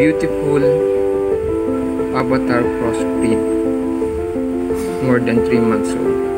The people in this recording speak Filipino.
beautiful avatar crossbreed, more than 3 months old.